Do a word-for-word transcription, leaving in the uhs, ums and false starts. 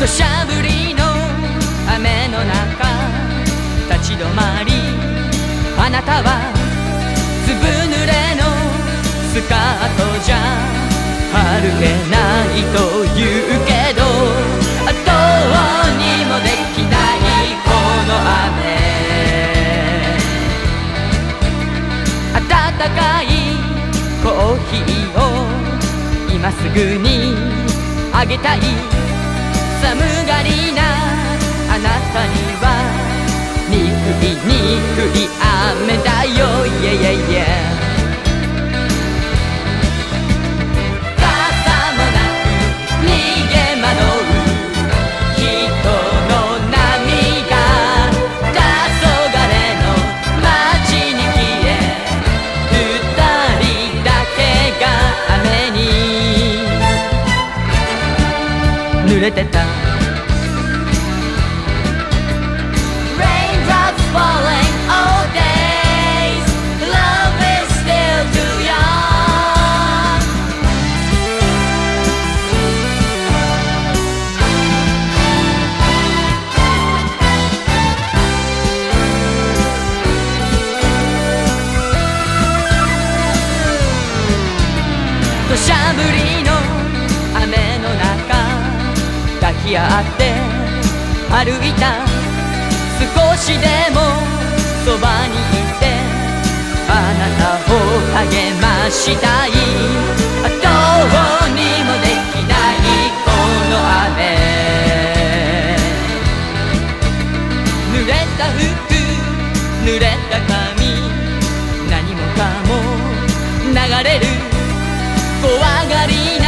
土砂降りの雨の中立ち止まり、あなたはずぶ濡れのスカートじゃ歩けないと言うけど、どうにもできないこの雨。温かいコーヒーを今すぐにあげたい。寒がりなあなたには憎い憎い雨だよ、yeah, yeah, yeah。 傘もなく逃げ惑う人の涙、黄昏の街に消え、二人だけが雨に濡れてた。土砂降りの雨の中抱き合って歩いた。少しでもそばにいてあなたを励ましたい。どうにもできないこの雨。濡れた服濡れた髪、何もかも流れる怖がりな